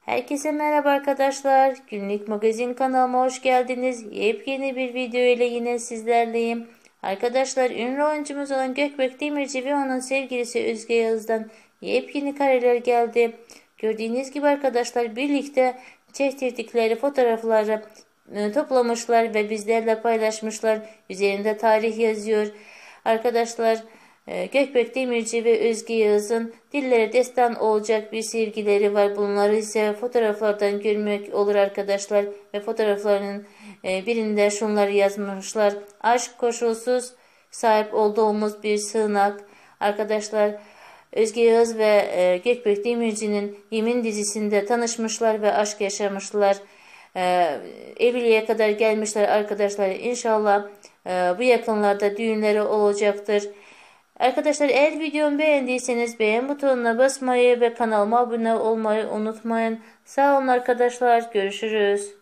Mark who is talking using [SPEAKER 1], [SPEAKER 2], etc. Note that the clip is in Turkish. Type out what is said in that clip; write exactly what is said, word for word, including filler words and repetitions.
[SPEAKER 1] Herkese merhaba arkadaşlar. Günlük magazin kanalıma hoş geldiniz. Yepyeni bir video ile yine sizlerleyim. Arkadaşlar ünlü oyuncumuz olan Gökbek Demirci ve onun sevgilisi Özge Yağız'dan yepyeni kareler geldi. Gördüğünüz gibi arkadaşlar birlikte çektirdikleri fotoğrafları e, toplamışlar ve bizlerle paylaşmışlar. Üzerinde tarih yazıyor. Arkadaşlar Gökbek Demirci ve Özge Yağız'ın dillere destan olacak bir sevgileri var. Bunları ise fotoğraflardan görmek olur arkadaşlar. Ve fotoğraflarının birinde şunları yazmışlar. Aşk koşulsuz sahip olduğumuz bir sığınak. Arkadaşlar Özge Yağız ve Gökbek Demirci'nin Yemin dizisinde tanışmışlar ve aşk yaşamışlar. Evliliğe kadar gelmişler arkadaşlar. İnşallah bu yakınlarda düğünleri olacaktır. Arkadaşlar eğer videomu beğendiyseniz beğen butonuna basmayı ve kanalıma abone olmayı unutmayın. Sağ olun arkadaşlar. Görüşürüz.